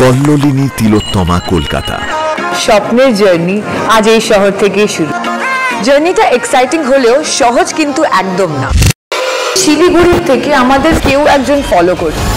কল্লোলিনী তিলোত্তমা কলকাতা। স্বপ্নের জার্নি আজ এই শহর থেকে শুরু। জার্নিটা এক্সাইটিং হলেও সহজ কিন্তু একদম না। শিলিগুড়ি থেকে আমাদের কেউ একজন ফলো করছে।